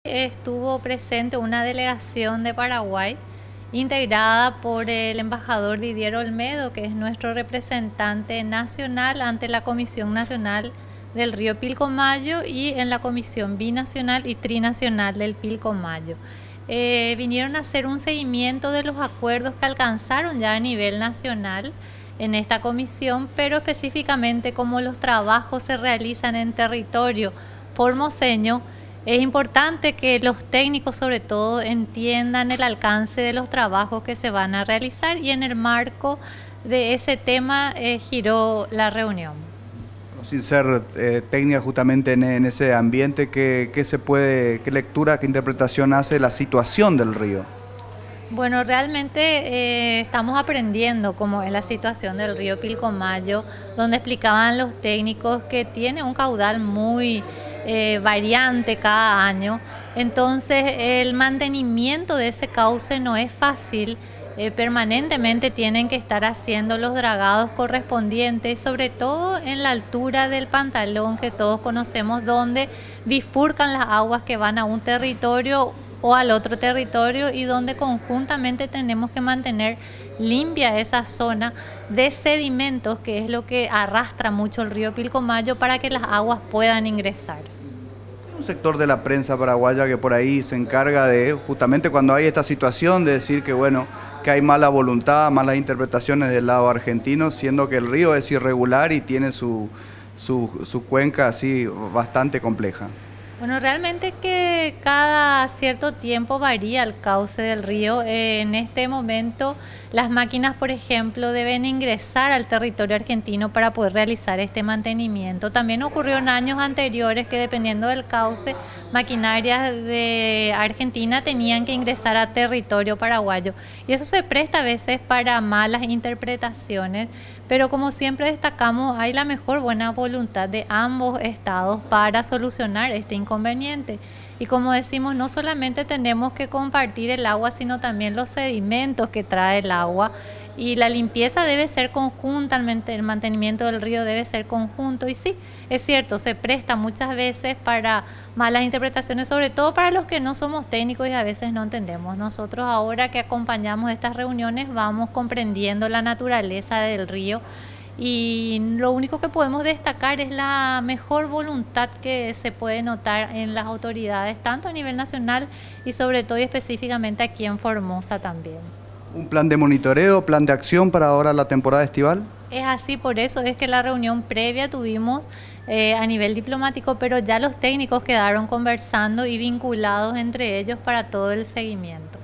Estuvo presente una delegación de Paraguay integrada por el embajador Didier Olmedo, que es nuestro representante nacional ante la Comisión Nacional del Río Pilcomayo y en la Comisión Binacional y Trinacional del Pilcomayo. Vinieron a hacer un seguimiento de los acuerdos que alcanzaron ya a nivel nacional en esta comisión, pero específicamente cómo los trabajos se realizan en territorio formoseño. Es importante que los técnicos sobre todo entiendan el alcance de los trabajos que se van a realizar, y en el marco de ese tema giró la reunión. Sin ser técnica justamente en ese ambiente, ¿qué lectura, qué interpretación hace de la situación del río? Bueno, realmente estamos aprendiendo cómo es la situación del río Pilcomayo, donde explicaban los técnicos que tiene un caudal muy variante cada año. Entonces el mantenimiento de ese cauce no es fácil. Permanentemente tienen que estar haciendo los dragados correspondientes, sobre todo en la altura del pantalón que todos conocemos, donde bifurcan las aguas que van a un territorio o al otro territorio, y donde conjuntamente tenemos que mantener limpia esa zona de sedimentos, que es lo que arrastra mucho el río Pilcomayo para que las aguas puedan ingresar. Un sector de la prensa paraguaya que por ahí se encarga de, justamente cuando hay esta situación, de decir que bueno, que hay mala voluntad, malas interpretaciones del lado argentino, siendo que el río es irregular y tiene su cuenca así bastante compleja. Bueno, realmente que cada cierto tiempo varía el cauce del río. En este momento las máquinas, por ejemplo, deben ingresar al territorio argentino para poder realizar este mantenimiento. También ocurrió en años anteriores que, dependiendo del cauce, maquinarias de Argentina tenían que ingresar a territorio paraguayo. Y eso se presta a veces para malas interpretaciones, pero como siempre destacamos, hay la mejor buena voluntad de ambos estados para solucionar este inconveniente. Y como decimos, no solamente tenemos que compartir el agua, sino también los sedimentos que trae el agua, y la limpieza debe ser conjunta, el mantenimiento del río debe ser conjunto. Y sí, es cierto, se presta muchas veces para malas interpretaciones, sobre todo para los que no somos técnicos y a veces no entendemos. Nosotros, ahora que acompañamos estas reuniones, vamos comprendiendo la naturaleza del río, y lo único que podemos destacar es la mejor voluntad que se puede notar en las autoridades, tanto a nivel nacional y sobre todo y específicamente aquí en Formosa también. ¿Un plan de monitoreo, plan de acción para ahora la temporada estival? Es así, por eso es que la reunión previa tuvimos a nivel diplomático, pero ya los técnicos quedaron conversando y vinculados entre ellos para todo el seguimiento.